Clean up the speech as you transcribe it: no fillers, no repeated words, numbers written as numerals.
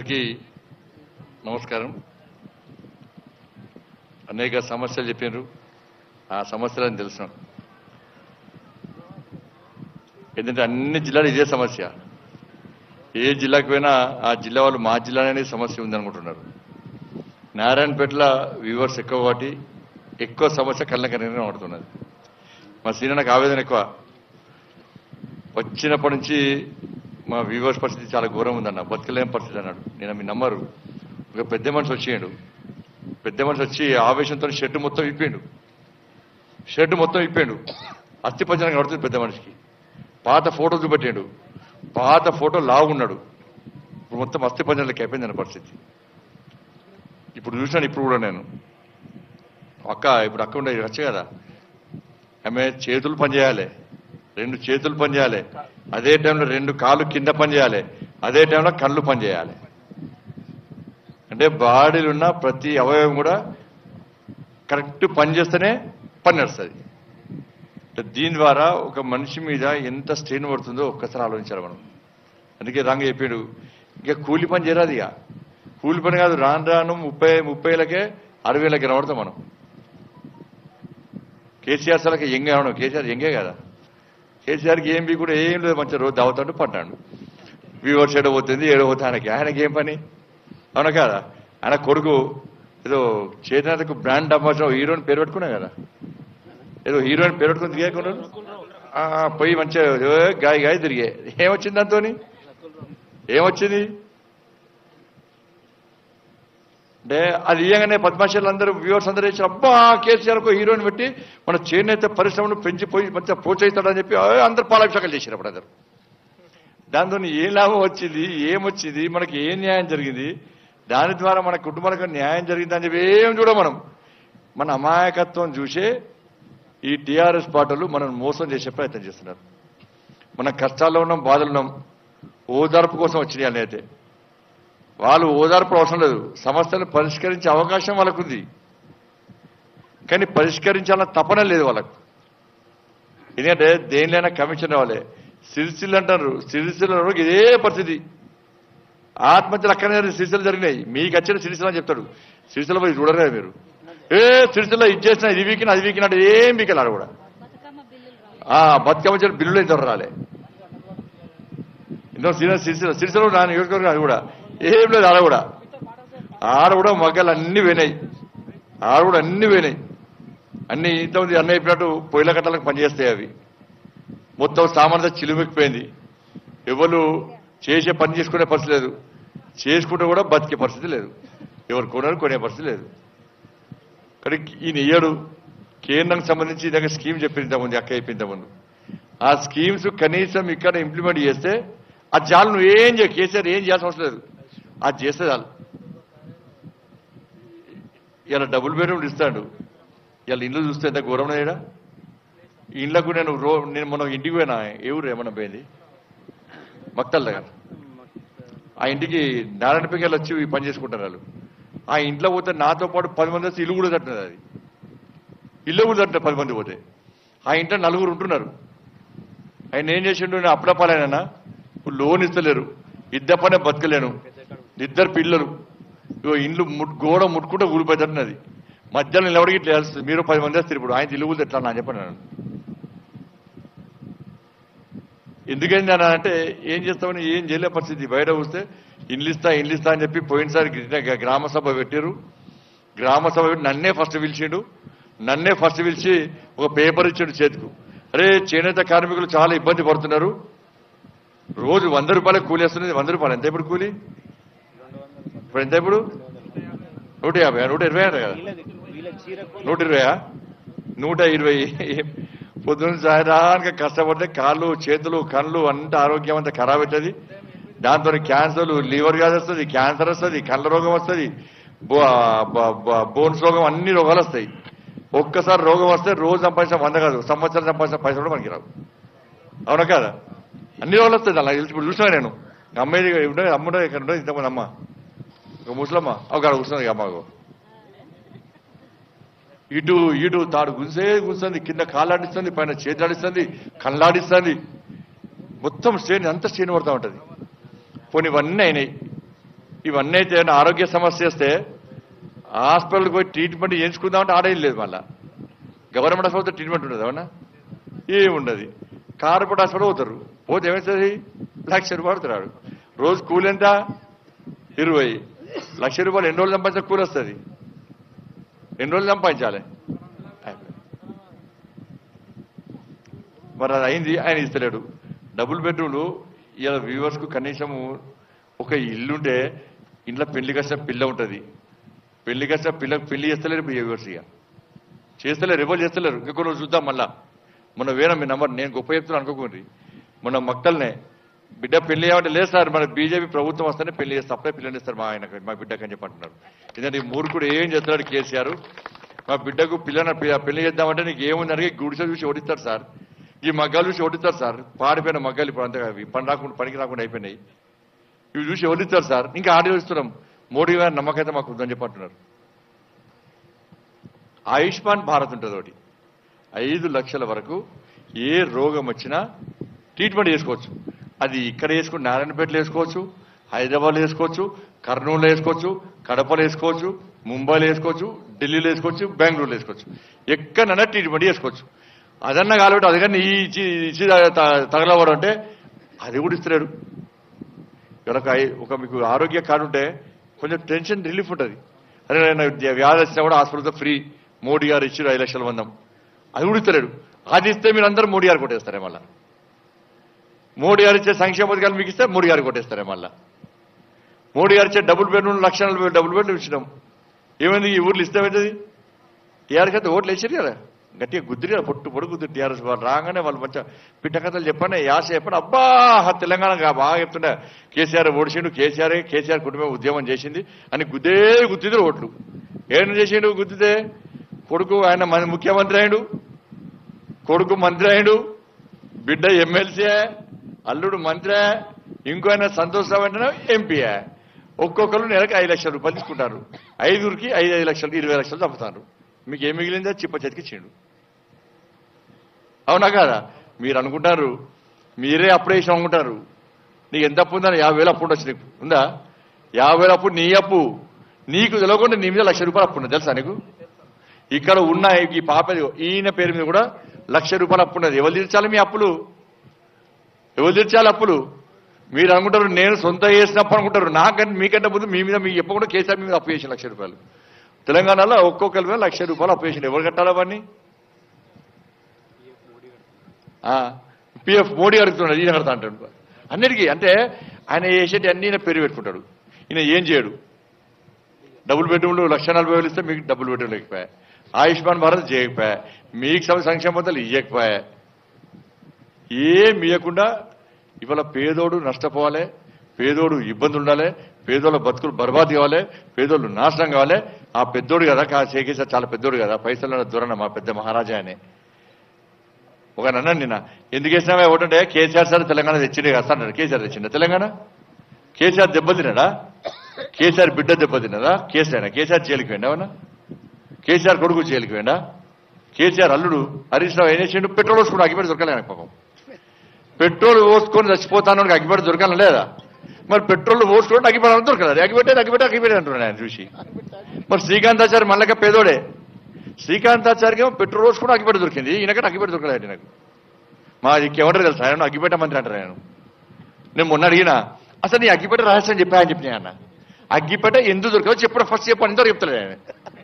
అందరికీ నమస్కారం. అనేక సమస్యలు చెప్పారు. ఆ సమస్యలని తెలుసు. ఎందుకంటే అన్ని జిల్లాలు ఇదే సమస్య. ఏ జిల్లాకు పోయినా ఆ జిల్లా వాళ్ళు మా జిల్లాలోనే సమస్య ఉందనుకుంటున్నారు. నారాయణపేటలో వ్యూవర్స్ ఎక్కువ కాబట్టి ఎక్కువ సమస్య కళ్ళకి నిర్ణయం పడుతున్నది. మా సీనియర్కి ఆవేదన ఎక్కువ. వచ్చినప్పటి నుంచి మా వ్యూవర్స్ పరిస్థితి చాలా ఘోరం ఉందన్న, బతకలేని పరిస్థితి అన్నాడు. నేను మీ నమ్మరు. ఒక పెద్ద మనిషి వచ్చేయండు. పెద్ద మనిషి వచ్చి ఆవేశంతో షర్టు మొత్తం ఇప్పాడు. అస్థిపంజరం కడుతుంది పెద్ద మనిషికి. పాత ఫోటో చూపెట్టాడు. పాత ఫోటో లావున్నాడు. ఇప్పుడు మొత్తం అస్థిపంజరంలోకి అయిపోయింది అన్న పరిస్థితి. ఇప్పుడు చూసాను. ఇప్పుడు కూడా నేను ఇప్పుడు అక్క ఉండే వచ్చే కదా, ఆమె చేతులు పనిచేయాలి, 2 చేతులు పనిచేయాలి, అదే టైంలో 2 కాళ్ళు కింద పనిచేయాలి, అదే టైంలో కళ్ళు పనిచేయాలి. అంటే బాడీలో ఉన్న ప్రతి అవయవం కూడా కరెక్ట్ పనిచేస్తేనే పని నడుస్తుంది. దీని ద్వారా ఒక మనిషి మీద ఎంత స్ట్రెయిన్ పడుతుందో ఒక్కసారి ఆలోచించాలి మనం. అందుకే రాంగ చెప్పాడు, ఇంకా కూలి పని చేయరాదు. ఇక కూలి పని కాదు, రాను 30,000కే 60,000కి కనబడతాం మనం. కేసీఆర్ సలకి ఎంగే అవడం. కేసీఆర్ ఎంగే కదా. కేసీఆర్కి ఏం కూడా ఏం లేదు. మంచిగా రోజు దావుతాడు పడ్డాడు. వ్యూవర్స్ ఏడబోతుంది ఆయనకి ఏం పని? అవునా కదా. ఆయన కొడుకు ఏదో చేతనకు బ్రాండ్ అంబాసిడర్ హీరోయిన్ పేరు పెట్టుకున్నా కదా. ఏదో హీరోయిన్ పేరు పెట్టుకుని తిరిగేకున్నాడు. పోయి మంచిగా గాయ తిరిగే. ఏమొచ్చింది దాంతో? ఏమొచ్చింది అంటే అది ఇయ్యగానే పద్మశాలు అందరూ వ్యూవర్స్ అందరూ వేసి అబ్బా కేసీఆర్కు హీరోయిన్ పెట్టి మన చేనేత పరిశ్రమను పెంచిపోయి మంచిగా ప్రోత్సహిస్తాడని చెప్పి అందరు పాలాభిషేకాలు చేశారు. అప్పుడు అందరు దాంతో ఏం లాభం వచ్చింది? ఏమొచ్చింది? మనకి ఏం న్యాయం జరిగింది? దాని ద్వారా మన కుటుంబాలకు న్యాయం జరిగిందని చెప్పి ఏం చూడ మనం. మన అమాయకత్వం చూసే ఈ టీఆర్ఎస్ పార్టీలు మనం మోసం చేసే ప్రయత్నం చేస్తున్నారు. మన కష్టాల్లో ఉన్నాం, బాధలు ఉన్నాం, ఓదార్పు కోసం వచ్చినాయి అని అయితే వాళ్ళు ఓదార్పు అవసరం లేదు. సమస్యలను పరిష్కరించే అవకాశం వాళ్ళకు ఉంది, కానీ పరిష్కరించాలన్న తపన లేదు వాళ్ళకు. ఎందుకంటే దేనిలైనా కమిషన్ రావాలి. సిరిసిల్ల అంటారు. సిరిసిల్లలో ఇదే పరిస్థితి. ఆత్మహత్యలు అక్కడనే సిరిసిల్ల జరిగినాయి. మీకు వచ్చిన సిరిసిల్ల అని చెప్తాడు. సిరిసిల్ల పోయి చూడరే మీరు. సిరిసిల్ల ఇది చేసిన ఇది వీకినా అది వీకినా అంటే ఏం వీకెళ్ళాడు కూడా. బతుకమ్మ బిల్లులు ఇద్దరు రాలే. ఇందులో సిరిసిల్ల నా నియోజకవర్గం అది కూడా ఏం లేదు. ఆడ కూడా మగ్గలు అన్ని పోయినాయి. అన్ని ఇంతమంది అన్న అయిపోయినట్టు పొయ్యిల కట్టలకు పనిచేస్తాయి. అవి మొత్తం సామాన్యత చిలుమెక్కిపోయింది. ఎవరు చేసే పని చేసుకునే పరిస్థితి లేదు. చేసుకుంటే కూడా బతికే పరిస్థితి లేదు. ఎవరు కొనే పరిస్థితి లేదు. కానీ ఈయన ఇయ్యడు. కేంద్రానికి సంబంధించి ఇలాగ స్కీమ్ చెప్పింది ముందు, అక్క అయిపోయింది ముందు. ఆ స్కీమ్స్ కనీసం ఇక్కడ ఇంప్లిమెంట్ చేస్తే ఆ జాలు నువ్వు ఏం చేయ, కేసీఆర్ ఏం చేయాల్సిన అవసరం లేదు. అది చేస్తే చాలు. ఇలా డబుల్ బెడ్రూమ్ ఇస్తాడు. ఇలా ఇండ్లు చూస్తే ఎంత ఘోరం అయ్యాడా. ఈ ఇండ్లకు నేను మొన్న ఇంటికి పోయినా. ఏ ఊరు ఏమన్నా పోయింది? మక్తల్ దగ్గర. ఆ ఇంటికి నారాయణపేటకి వచ్చి పని చేసుకుంటారు వాళ్ళు. ఆ ఇంట్లో పోతే నాతో పాటు 10 మంది వస్తే ఇల్లు కూడా తట్టినది. అది ఇల్లు కూడా తట్టిన 10 మంది పోతే ఆ ఇంట్లో 4 ఉంటున్నారు. ఆయన ఏం చేసిండు? నేను అప్పుడపాలైనా లోన్ ఇస్తలేరు, ఇద్దరు పనే బతకలేను, 2 పిల్లలు, ఇండ్లు గోడ ముట్టుకుంటే ఊడిపోతున్నది. మధ్యాహ్నం నిలబడికి ఇట్లా వేస్తుంది. మీరు 10 మంది వస్తారు. ఇప్పుడు ఆయన ఇల్లు కూడా ఎట్లా అని చెప్పాను. ఎందుకైంది అని అంటే ఏం చేస్తామని ఏం చేయలే పరిస్థితి. బయట వస్తే ఇండ్లు ఇస్తా అని చెప్పి పోయినసారి గ్రామ సభ పెట్టారు. గ్రామ సభ పెట్టి నన్నే ఫస్ట్ పిలిచి ఒక పేపర్ ఇచ్చాడు చేతికు. అరే చేనేత కార్మికులు చాలా ఇబ్బంది పడుతున్నారు. రోజు 100 రూపాయలకు కూలి వస్తున్నది. 100 రూపాయలు ఎంత ఇప్పుడు కూలి? ఇప్పుడు ఎంత? ఇప్పుడు 150, 120 అంట కదా. 120, 120. పొద్దున్న సాయంత్రానికి కష్టపడితే కాళ్ళు చేతులు కళ్ళు అంత ఆరోగ్యం అంతా ఖరాబ్ అవుతుంది. దాంతో క్యాన్సర్లు, లివర్ వ్యాధి వస్తుంది, క్యాన్సర్ వస్తుంది, కళ్ళ రోగం వస్తుంది, బోన్స్ రోగం, అన్ని రోగాలు వస్తాయి. ఒక్కసారి రోగం వస్తే రోజు సంపాదించిన 100 కాదు, సంవత్సరం సంపాదించిన పైసలు కూడా మనకి రావు. అవునా కదా. అన్ని రోగాలు వస్తాయి. అలా ఇప్పుడు చూసినా నేను. అమ్మాయి అమ్ముంటే ఇక్కడ ఉండదు. ఇంతమంది అమ్మ ఒక ముసలమ్మ ఒక కూర్చున్నది. అమ్మకు ఇటు తాడు గుంస్తుంది, కింద కాళ్ళాడిస్తుంది, పైన చేతులాడిస్తుంది, కళ్ళాడిస్తుంది. మొత్తం స్ట్రెయిన్ అంతా స్ట్రెయిన్ పడుతూ ఉంటుంది. పోనీ ఇవన్నీ అయినాయి. ఇవన్నీ అయితే ఆరోగ్య సమస్య వస్తే హాస్పిటల్కి పోయి ట్రీట్మెంట్ చేయించుకుందామంటే ఆడేం లేదు. మళ్ళీ గవర్నమెంట్ హాస్పిటల్ ట్రీట్మెంట్ ఉండదు అవునా, ఏముండదు. కార్పొరేట్ హాస్పిటల్ పోతారు, పోతే ఏమవుతుంది? ₹1,00,000 పడుతున్నాడు. రోజు కూలి ఎంత? 20. ₹1,00,000 ఎన్ని రోజులు సంపాదించిన కూలి వస్తుంది? ఎన్ని రోజులు సంపాదించాలి? మరి అది అయింది, ఆయన ఇస్తలేడు. డబుల్ బెడ్రూమ్లు ఇలా వ్యూవర్స్కు కనీసము ఒక ఇల్లుంటే ఇంట్లో పెళ్లికి వచ్చిన పిల్ల ఉంటుంది, పెళ్లికి వచ్చిన పిల్లకు పెళ్లి చేస్తలేరు వ్యూవర్స్, ఇక చేస్తలేరు, ఎవరు చేస్తలేరు. ఇంకొక రోజు చూద్దాం. మళ్ళా మొన్న వేరే మీ నంబర్ నేను గొప్ప చెప్తున్నాను అనుకోకండి. మొన్న మక్కల్నే బిడ్డ పెళ్లి ఏమంటే లేదు సార్, మన బీజేపీ ప్రభుత్వం వస్తేనే పెళ్లి చేస్తారు, అప్పుడే పిల్లని ఇస్తారు మా ఆయనకు, మా బిడ్డకు అని చెప్పంటున్నారు. ఎందుకంటే ఈ మూర్ఖుడు ఏం చేస్తున్నాడు కేసీఆర్, మా బిడ్డకు పెళ్లి చేద్దామంటే నీకు ఏముంది అడిగి గుడిసె చూసి ఓడిస్తారు సార్, ఈ మగ్గాలు చూసి ఓడిస్తారు సార్, పాడిపోయిన మగ్గాలు ఇప్పుడు అంతే పనికి రాకుండా అయిపోయినాయి, ఇవి చూసి ఓడిస్తారు సార్. ఇంకా ఆడిస్తున్నాం. మోడీ గారి నమ్మకైతే మాకు ఉందని చెప్పంటున్నారు. ఆయుష్మాన్ భారత్ ఉంటుంది ఒకటి, 5 లక్షల వరకు ఏ రోగం వచ్చినా ట్రీట్మెంట్ చేసుకోవచ్చు. అది ఇక్కడ వేసుకోవచ్చు, నారాయణపేటలో వేసుకోవచ్చు, హైదరాబాద్లో వేసుకోవచ్చు, కర్నూలులో వేసుకోవచ్చు, కడపలో వేసుకోవచ్చు, ముంబైలో వేసుకోవచ్చు, ఢిల్లీలో వేసుకోవచ్చు, బెంగళూరులో వేసుకోవచ్చు, ఎక్కడైనా ట్రీట్మెంట్ చేసుకోవచ్చు. అదన్నా కాబట్టి అది కానీ ఇచ్చి తగలవడం అంటే అది కూడా ఇస్తున్నాడు. ఒక మీకు ఆరోగ్య కార్డు ఉంటే కొంచెం టెన్షన్ రిలీఫ్ ఉంటుంది. అదే వ్యాధి వచ్చినా కూడా హాస్పిటల్తో ఫ్రీ, మోడీ గారు ఇచ్చారు 5 లక్షల మందం, అది కూడా ఇస్తలేడు. అది ఇస్తే మీరు అందరూ మోడీ గారు కొట్టేస్తారే. మళ్ళా మోడీ గారు ఇచ్చే సంక్షేమ పథకాలు మీకు ఇస్తే మోడీ గారు కొట్టేస్తారే. మళ్ళా మోడీ గారు ఇచ్చే డబుల్ బెడ్రూమ్ 1,40,000 డబుల్ బెడ్రూమ్ ఇచ్చినాం. ఏమైంది? ఈ ఊర్లు ఇస్తే ఏమవుతుంది? టీఆర్ఎస్ అయితే ఓట్లు వేసారు కదా, గట్టిగా గుద్దిరి కదా, పొడు గుద్దిరి టీఆర్ఎస్ వాళ్ళు రాగానే వాళ్ళు మంచిగా పిట్ట కథలు చెప్పండి, యాస చెప్పండి. అబ్బా తెలంగాణ బాగా చెప్తుండే కేసీఆర్ ఓడిచిండు, కేసీఆర్ కుటుంబం ఉద్యమం చేసింది అని గుద్దిద్దరు ఓట్లు. ఏం చేసిండు? గుద్దితే కొడుకు ఆయన ముఖ్యమంత్రి అయ్యాడు, కొడుకు మంత్రి అయ్యాడు, బిడ్డ ఎమ్మెల్సీ, అల్లుడు మంత్రి, ఇంకో ఆయన సంతోషం అంటే ఎంపీయే. ఒక్కొక్కరు నెలకు 5 లక్షల రూపాయలు తీసుకుంటారు. 5కి 5 లక్షలు 20 లక్షలు చంపుతారు. మీకు ఏం మిగిలిందో చిప్ప చేతికిచ్చిండు. అవునా కాదా? మీరు అనుకుంటారు, మీరే అప్పుడే వేసిన అనుకుంటారు. నీకు ఎంత అప్పు ఉందని 50,000 అప్పు ఉండొచ్చు. నీకు ఉందా? 50,000 అప్పు నీ అప్పు, నీకు తెలియకుండా నీ మీద ₹1,00,000 అప్పు ఉన్నది తెలుసా నీకు? ఇక్కడ ఉన్న ఈ పాప ఈయన పేరు మీద కూడా ₹1,00,000 అప్పు ఉన్నది. ఎవరు తీర్చాలి మీ అప్పులు? ఎవరు తీర్చాలి అప్పులు? మీరు అనుకుంటారు నేను సొంత చేసినప్పుడు అనుకుంటారు. నాకంటే మీకంటే ముందు మీ మీద మీకు చెప్పకుండా కేసీఆర్ మీద అప్పు చేసిన ₹1,00,000. తెలంగాణలో ఒక్కొక్కరి మీద ₹1,00,000 అప్పు చేసిండు. ఎవరు కట్టాలి అవన్నీ? పిఎఫ్ మోడీ అడుగుతున్నాడు, ఈయన కడతా అంటాడు అన్నిటికీ. అంటే ఆయన చేసేటి అన్ని ఈయన పేరు పెట్టుకుంటాడు. ఈయన ఏం చేయడు. డబుల్ బెడ్రూమ్లు 1,40,000 ఇస్తే మీకు డబుల్ బెడ్రూమ్ లేకపోయా, ఆయుష్మాన్ భారత్ చేయకపోయా, మీకు సంక్షేమ పథకాలు ఇవ్వకపోయా, ఏం ఇవ్వకుండా ఇవాళ పేదోడు నష్టపోవాలి, పేదోడు ఇబ్బందులు ఉండాలి, పేదోళ్ళ బతుకులు బర్బాద్ కావాలి, పేదోళ్ళు నాశనం కావాలి. ఆ పెద్దోడు కదా కేసీఆర్, చాలా పెద్దోడు కదా, పైసలు దూరన్న మా పెద్ద మహారాజా అనే ఒక అన్నాడు నిన్న. ఎందుకు వేసినావా ఒకటంటే కేసీఆర్ సార్ తెలంగాణ తెచ్చిండే కదా అన్నాడు. కేసీఆర్ తెచ్చిండ తెలంగాణ? కేసీఆర్ దెబ్బతిన్నాడా? కేసీఆర్ బిడ్డ దెబ్బతిన్నదా? కేసీఆర్ జైలుకి వెండా? అవునా? కేసీఆర్ కొడుకు జైలుకి వెండా? కేసీఆర్ అల్లుడు హరీష్ రావు ఏం చేసిండు? పెట్రోల్ పోసుకుని అగ్గిపెట్టి దొరకాలి ఆయన పాపం. పెట్రోల్ పోసుకొని చచ్చిపోతాను అగ్గిపెట్టి దొరకాలని లేదా? మరి పెట్రోల్ పోసుకొని అగ్గిపెట్టాలని దొరకలేదు. అగ్గిపెట్టి అంటున్నాడు ఆయన చూసి. మరి శ్రీకాంతాచారి మళ్ళక పేదోడే. శ్రీకాంతాచారికి ఏమో పెట్రోల్ పోసుకొని అగ్గిపెట్టి దొరికింది, ఈయనకంటే అగ్గిపెట్టి దొరకలేదు. నాకు మాది ఎవరు తెలుసు ఆయన అగ్గిపెట్ట మంత్రి అంటారు. నేను మొన్న అడిగినా అసలు నీ అగ్గిపెట్ట రహస్యం చెప్పా అని చెప్పినా. అన్న అగ్గిపెట్ట ఎందుకు దొరకదో చెప్పడం ఫస్ట్ చెప్పని చెప్తలేదు ఆయన.